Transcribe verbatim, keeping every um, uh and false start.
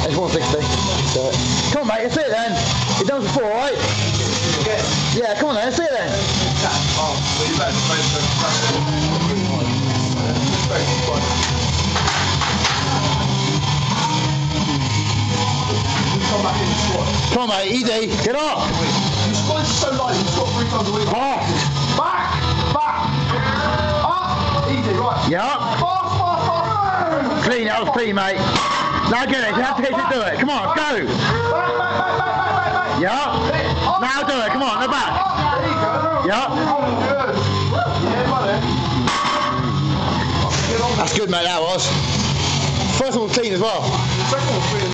It's one sixty. So, come on, mate, let's see it then. You've done it before, right? Yeah, come on then, let's see it then. Come on, mate, easy. Get up. You squat so light, you squat three times a week. Off. Back, back, up, easy, right. Yeah. Fast, fast, fast. Clean, that was clean, mate. Now get it, you have to get to do it. Come on, go. Back, back, back, back, back, back, back. Yeah. Now do it, come on, go back. There you go. Yeah. Good. Yeah, buddy. That's good, mate, that was. First one was clean as well. Second one was clean.